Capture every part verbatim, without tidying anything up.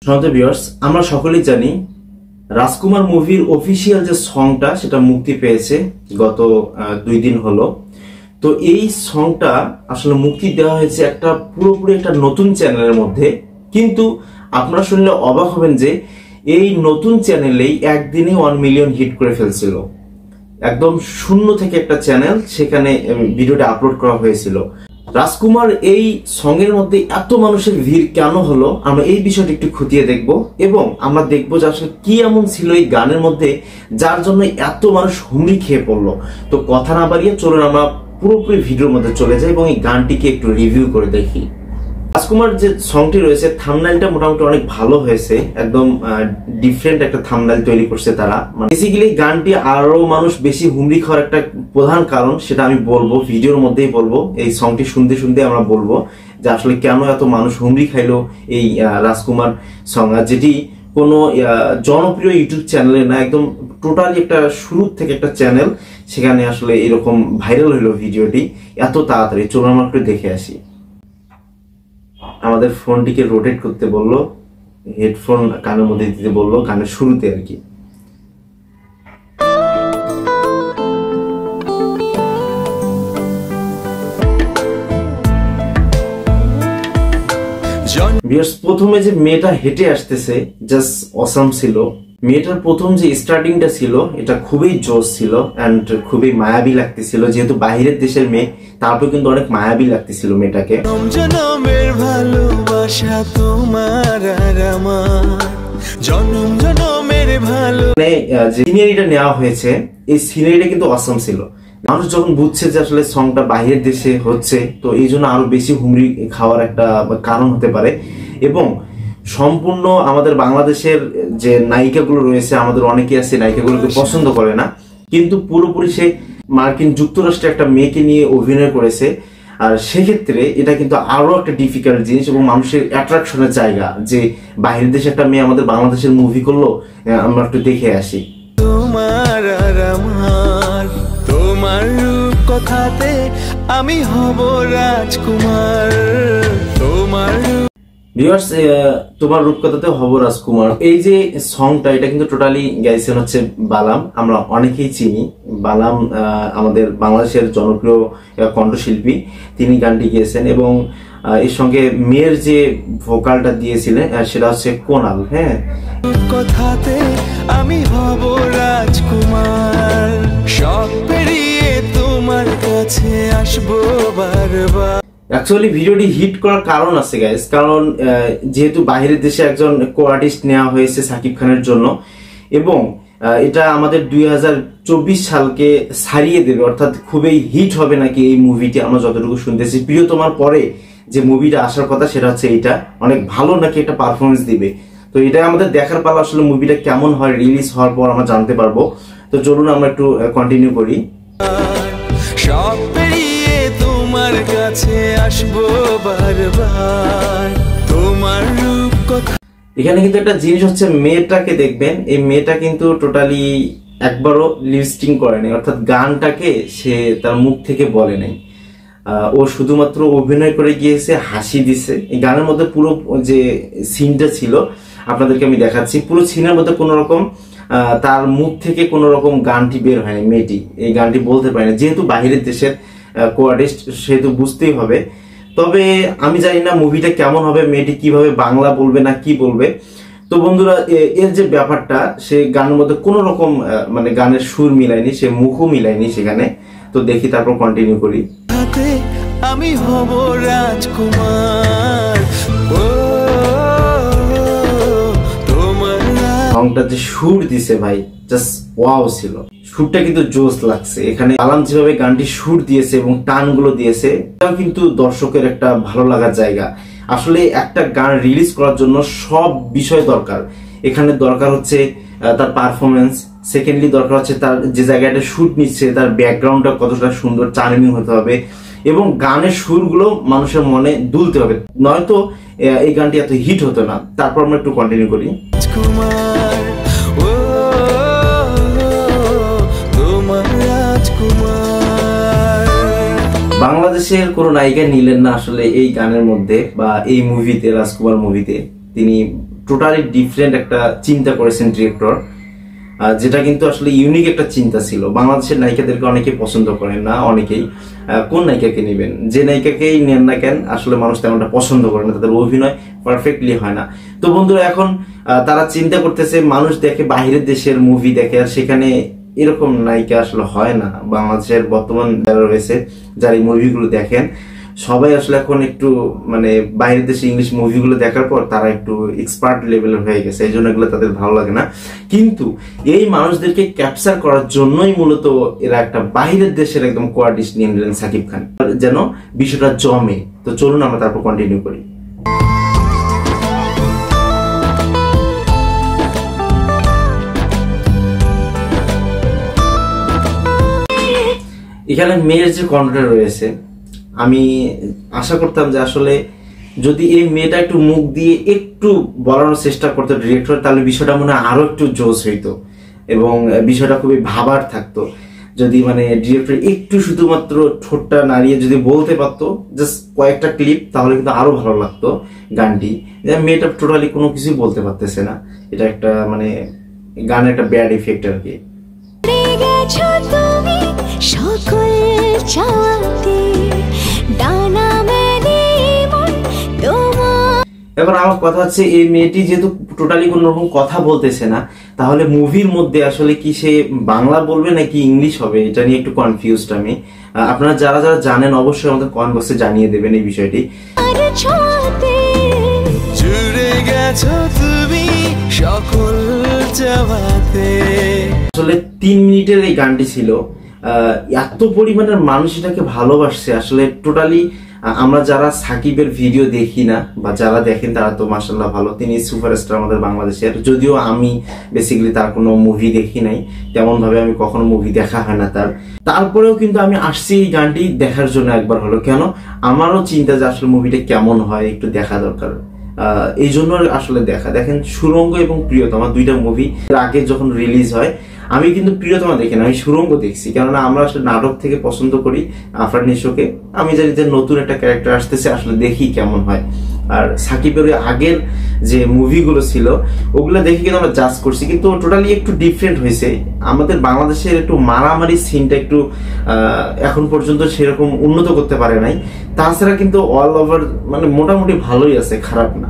সম্মানিত ভিউয়ার্স, আমরা সকলেই জানি রাজকুমার মুভির অফিসিয়াল যে সংটা সেটা মুক্তি পেয়েছে গত দুই দিন হলো। তো এই সংটা আসলে মুক্তি দেওয়া হয়েছে একটা পুরোপুরি একটা নতুন চ্যানেলের মধ্যে, কিন্তু আপনারা শুনলে অবাক হবেন যে এই নতুন চ্যানেলেই একদিনে ওয়ান মিলিয়ন হিট করে ফেলছিল। একদম শূন্য থেকে একটা চ্যানেল, সেখানে ভিডিওটা আপলোড করা হয়েছিল। রাজকুমার এই সঙ্গের মধ্যে এত মানুষের ভিড় কেন হলো, আমরা এই বিষয়টা একটু খতিয়ে দেখব এবং আমরা দেখবো যে আসলে কি এমন ছিল এই গানের মধ্যে যার জন্য এত মানুষ হুমড়ি খেয়ে পড়লো। তো কথা না বাড়িয়ে চলুন আমরা পুরোপুরি ভিডিওর মধ্যে চলে যাই এবং এই গানটিকে একটু রিভিউ করে দেখি। রাজকুমার যে সংটি রয়েছে, থাম্বনেইলটা মোটামুটি অনেক ভালো হয়েছে, একদম ডিফারেন্ট একটা থাম্বনেইল তৈরি করছে তারা। বেসিক্যালি গানটি আরো মানুষ বেশি হুমড়ি খাওয়ার একটা প্রধান কারণ সেটা আমি বলবো, ভিডিওর মধ্যেই বলবো। এই সংটি শুনতে শুনতে আমরা বলবো যে আসলে কেন এত মানুষ হুমড়ি খাইলো এই রাজকুমার সং, যেটি কোনো জনপ্রিয় ইউটিউব চ্যানেলে না, একদম টোটালি একটা শুরু থেকে একটা চ্যানেল, সেখানে আসলে এরকম ভাইরাল হইলো ভিডিওটি এত তাড়াতাড়ি। চলুন আমরা একটু দেখে আসি। আমাদের ফোনটিকে রোটেট করতে বললো, হেডফোন কানের মধ্যে দিতে বললো গানের শুরুতে আর কি। প্রথমে যে মেয়েটা হেঁটে আসতেছে জাস্ট অসাম ছিল। মেয়েটার প্রথম যে স্টার্টিংটা ছিল এটা খুবই জোশ ছিল এন্ড খুবই মায়াবী লাগতেছিল, যেহেতু বাইরের দেশের মেয়ে, তারপর কিন্তু অনেক মায়াবী লাগতেছিল মেয়েটাকে। জনমের ভালোবাসা তোমার আর আমার, জনম জনমের ভালো মানে যে সিনারিটা নেওয়া হয়েছে, এই সিনারিটা কিন্তু অসাম ছিল। মানুষ যখন বুঝছে যে আসলে সংটা বাইরের দেশে হচ্ছে, তো এই জন্য আরো বেশি হুমড়ি খাওয়ার একটা কারণ হতে পারে। এবং সম্পূর্ণ আমাদের বাংলাদেশের যে নায়িকাগুলো রয়েছে, আমাদের অনেকে আছে নায়িকাগুলোকে পছন্দ করে না, কিন্তু পুরোপুরি সে মার্কিন যুক্তরাষ্ট্রে একটা মেয়েকে নিয়ে অভিনয় করেছে। আর সেক্ষেত্রে এটা কিন্তু আরো একটা ডিফিকাল্ট জিনিস এবং মানুষের অ্যাট্রাকশনের জায়গা, যে বাইরের দেশে একটা মেয়ে আমাদের বাংলাদেশের মুভি করলো, আমরা একটু দেখে আসি। তোমার আর আমার, তোমার কথাতে আমি হব রাজকুমার, তোমার ভিউয়ার্স তোমার রূপকথাতে হব রাজকুমার। এই যে সংটা এটা কিন্তু টোটালি গাইছেন হচ্ছে বালাম, আমরা অনেকেই চিনি বালাম, আমাদের বাংলাদেশের জনপ্রিয় কণ্ঠশিল্পী, তিনি গানটি গেয়েছেন। এবং এর সঙ্গে মেয়ের যে ভোকালটা দিয়েছিলেন সেটা হচ্ছে কোনাল। হ্যাঁ, কথাতে আমি হব রাজকুমার, সব পেরিয়ে তোমার কাছে আসবো বারবার। অ্যাকচুয়ালি ভিডিওটি হিট করার কারণ আছে গাইস, কারণ যেহেতু বাইরের দেশে একজন কো আর্টিস্ট নেওয়া হয়েছে সাকিব খানের জন্য, এবং এটা আমাদের দুই হাজার চব্বিশ সালকে ছাড়িয়ে দেবে, অর্থাৎ খুবই হিট হবে নাকি এই মুভিটি। আমরা যতটুকু শুনতেছি প্রিয়তমার পরে যে মুভিটা আসার কথা সেটা হচ্ছে এইটা, অনেক ভালো নাকি একটা পারফরমেন্স দিবে। তো এটা আমাদের দেখার পালা, আসলে মুভিটা কেমন হয় রিলিজ হওয়ার পর আমরা জানতে পারবো। তো চলুন আমরা একটু কন্টিনিউ করি। তোমার কাছে আসবো বারবার, তোমার রূপ কথা। এখানে কিন্তু একটা জিনিস হচ্ছে, মেয়েটাকে দেখবেন, এই মেয়েটা কিন্তু টোটালি একবারও লিপস্টিং করেনি, অর্থাৎ গানটাকে সে তার মুখ থেকে বলে নাই, ও শুধুমাত্র অভিনয় করে গিয়েছে, হাসি দিছে। এই গানের মধ্যে পুরো যে সিনটা ছিল আপনাদেরকে আমি দেখাচ্ছি, পুরো সিনের মধ্যে কোনো রকম তার মুখ থেকে কোনো রকম গানটি বের হয়নি। মেয়েটি এই গানটি বলতে পারে না, যেহেতু বাইরের দেশের কো আর্টিস্ট, সেহেতু বুঝতেই হবে। তবে আমি জানি না মুভিটা কেমন হবে, মেয়েটি কিভাবে বাংলা বলবে না কি বলবে। তো বন্ধুরা, এর যে ব্যাপারটা, সে গানের মধ্যে কোনো রকম মানে গানের সুর মিলায়নি, সে মুখও মিলায়নি সেখানে। তো দেখি, তারপর কন্টিনিউ করি। আমি হব রাজকুমার, সংটা যে সুর দিছে ভাই, জাস্ট ওয়াও ছিল। সুরটা কিন্তু জোস লাগছে। এখানে আলাম যেভাবে গানটি সুর দিয়েছে এবং টানগুলো দিয়েছে, এটাও কিন্তু দর্শকের একটা ভালো লাগার জায়গা। আসলে একটা গান রিলিজ করার জন্য সব বিষয় দরকার। এখানে দরকার হচ্ছে তার পারফরমেন্স, সেকেন্ডলি দরকার হচ্ছে তার যে জায়গাটা শুট নিচ্ছে তার ব্যাকগ্রাউন্ডটা কতটা সুন্দর চার্মিং হতে হবে, এবং গানের সুরগুলো মানুষের মনে দুলতে হবে, নয়তো এই গানটি এত হিট হতো না। তারপর আমরা একটু কন্টিনিউ করি। বাংলাদেশের কোনো নায়িকা নিলেন না আসলে এই গানের মধ্যে বা এই মুভিতে, রাজকুমার মুভিতে। তিনি টোটালি ডিফারেন্ট একটা চিন্তা করেছেন ডিরেক্টর, যেটা কিন্তু আসলে ইউনিক একটা চিন্তা ছিল। বাংলাদেশের নায়িকাদেরকে অনেকেই পছন্দ করেন না, অনেকেই কোন নায়িকাকে নেবেন, যে নায়িকাকেই নেন না কেন আসলে মানুষ তেমনটা পছন্দ করে না, তাদের অভিনয় পারফেক্টলি হয় না। তো বন্ধুরা এখন তারা চিন্তা করতেছে, মানুষ দেখে বাইরের দেশের মুভি দেখে, আর সেখানে এরকম নায়িকা আসলে হয় না। বাংলাদেশের বর্তমান যারা রয়েছে, যারা এই মুভিগুলো দেখেন, সবাই আসলে এখন একটু মানে বাইরের দেশে ইংলিশ মুভিগুলো দেখার পর তারা একটু এক্সপার্ট লেভেলের হয়ে গেছে, এই জন্য এগুলো তাদের ভালো লাগে না। কিন্তু এই মানুষদেরকে ক্যাপচার করার জন্যই মূলত এরা একটা বাইরের দেশের একদম কোয়ার্ডিস্ট নিয়ে নিলেন সাকিব খান, যেন বিষয়টা জমে। তো চলুন আমরা তারপর কন্টিনিউ করি। এখানে মেয়ের যে কন্টেন্ট রয়েছে, আমি আশা করতাম যে আসলে যদি এই মেয়েটা একটু মুখ দিয়ে একটু বলার চেষ্টা করতো ডিরেক্টর, তাহলে বিষয়টা মনে হয় আরো একটু জোশ হইতো এবং বিষয়টা খুবই ভাবার থাকতো। যদি মানে ডিরেক্টর একটু শুধুমাত্র ঠোঁটটা নাড়িয়ে যদি বলতে পারতো জাস্ট কয়েকটা ক্লিপ, তাহলে কিন্তু আরো ভালো লাগতো গানটি। মেয়েটা টোটালি কোনো কিছুই বলতে পারতেছে না, এটা একটা মানে গানের একটা ব্যাড ইফেক্ট আর কি। এবার আমার কথা হচ্ছে, এই মেয়েটি যেহেতু টোটালি কোনো রকম কথা বলতেছে না, তাহলে মুভির মধ্যে আসলে কি সে বাংলা বলবে নাকি ইংলিশ হবে, এটা নিয়ে একটু কনফিউজড আমি। আপনারা যারা যারা জানেন অবশ্যই আমাদের কমেন্ট বক্সে জানিয়ে দেবেন এই বিষয়টি। আসলে তিন মিনিটের এই গানটি ছিল, এত পরিমাণের মানুষ এটাকে ভালোবাসছে। আসলে টোটালি আমরা যারা সাকিবের ভিডিও দেখি না বা যারা দেখেন তারা তো মাশাআল্লাহ ভালো, তিনি সুপারস্টার আমাদের বাংলাদেশের। যদিও আমি বেসিক্যালি তার কোনো মুভি দেখি নাই, তেমন ভাবে আমি কখনো মুভি দেখা হয় না তার, তারপরেও কিন্তু আমি আসছি এই গানটি দেখার জন্য একবার হলো। কেন, আমারও চিন্তা যে আসলে মুভিটা কেমন হয় একটু দেখা দরকার, আহ এই জন্য আসলে দেখা। দেখেন সুরঙ্গ এবং প্রিয়তমা দুইটা মুভি আগে যখন রিলিজ হয়, আমি কিন্তু প্রিয়তমা দেখি না, আমি সুরঙ্গ দেখছি। কেননা আমরা আসলে নাটক থেকে পছন্দ করি আফরান নিশোকে, আমি জানি যে নতুন একটা ক্যারেক্টার আসতেছে, আসলে দেখি কেমন হয়। আর সাকিবের আগের যে মুভিগুলো ছিল ওগুলো দেখে কিন্তু আমরা জাজ করছি, কিন্তু টোটালি একটু ডিফারেন্ট হয়েছে। আমাদের বাংলাদেশের একটু মারামারি সিনটা একটু এখন পর্যন্ত সেরকম উন্নত করতে পারে নাই। তাছাড়া কিন্তু অল ওভার মানে মোটামুটি ভালোই আছে, খারাপ না।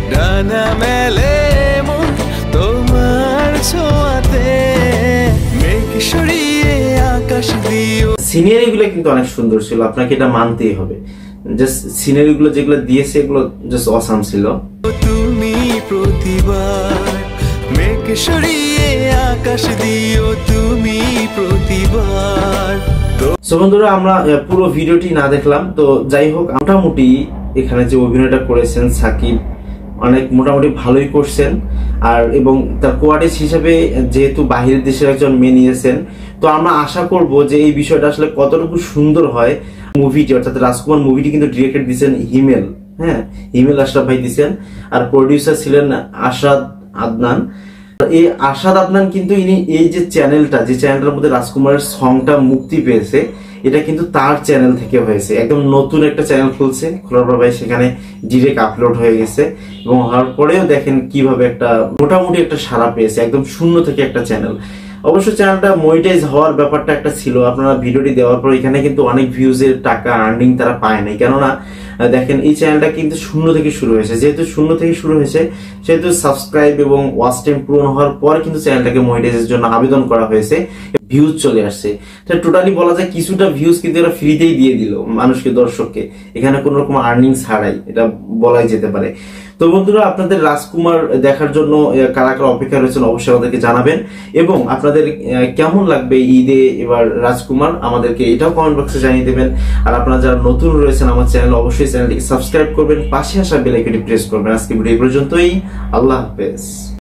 সিনারি গুলো কিন্তু অনেক সুন্দর ছিল, আপনাকে এটা মানতেই হবে। জাস্ট সিনারি গুলো যেগুলো দিয়েছে এগুলো জাস্ট অসাম ছিল। তুমি প্রতিবার মেঘ সরিয়ে আকাশ দিও তুমি প্রতিবার। সো বন্ধুরা, আমরা পুরো ভিডিওটি না দেখলাম, তো যাই হোক মোটামুটি এখানে যে অভিনয়টা করেছেন সাকিব অনেক মোটামুটি ভালোই করছেন। আর এবং তার কোয়ার্টিস্ট হিসেবে যেহেতু বাহিরের দেশের একজন মেয়ে নিয়েছেন, তো আমরা আশা করব যে এই বিষয়টা আসলে কতটুকু সুন্দর হয় মুভিটি। অর্থাৎ রাজকুমার মুভিটি কিন্তু ডিরেক্টর দিচ্ছেন হিমেল, হ্যাঁ হিমেল আশরাফ ভাই দিচ্ছেন, আর প্রডিউসার ছিলেন আশাদ আদনান। এই আশাদ আদনান কিন্তু ইনি এই যে চ্যানেলটা, যে চ্যানেলটার মধ্যে রাজকুমারের সংটা মুক্তি পেয়েছে, এটা কিন্তু তার চ্যানেল থেকে হয়েছে। একদম নতুন একটা চ্যানেল খুলছে, খোলার পর ভাই সেখানে ডিরেক্ট আপলোড হয়ে গেছে এবং হওয়ার পরেও দেখেন কিভাবে একটা মোটামুটি একটা সাড়া পেয়েছে, একদম শূন্য থেকে একটা চ্যানেল। অবশ্য চ্যানেলটা মনিটাইজ হওয়ার ব্যাপারটা একটা ছিল, আপনারা ভিডিওটি দেওয়ার পর এখানে কিন্তু অনেক ভিউজের টাকা আর্নিং তারা পায় নাই। কেননা দেখেন এই চ্যানেলটা কিন্তু শূন্য থেকে শুরু হয়েছে, যেহেতু শূন্য থেকে শুরু হয়েছে সেহেতু সাবস্ক্রাইব এবং ওয়াচ টাইম পূরণ হওয়ার পর কিন্তু চ্যানেলটাকে মনিটাইজের জন্য আবেদন করা হয়েছে, ভিউজ চলে আসছে। টোটালি বলা যায় কিছুটা ভিউজ কিন্তু এরা ফ্রিতেই দিয়ে দিল মানুষকে, দর্শককে, এখানে কোন রকম আর্নিং ছাড়াই, এটা বলাই যেতে পারে। তো বন্ধুরা, আপনাদের রাজকুমার দেখার জন্য কারা কারা অপেক্ষা রয়েছেন অবশ্যই আমাদেরকে জানাবেন, এবং আপনাদের কেমন লাগবে ঈদে এবার রাজকুমার আমাদেরকে এটাও কমেন্ট বক্সে জানিয়ে দেবেন। আর আপনারা যারা নতুন রয়েছেন আমার চ্যানেল, অবশ্যই চ্যানেলটিকে সাবস্ক্রাইব করবেন, পাশে আসা বেল আইকনটি প্রেস করবেন। আজকে ভিডিও এই পর্যন্তই, আল্লাহ হাফেজ।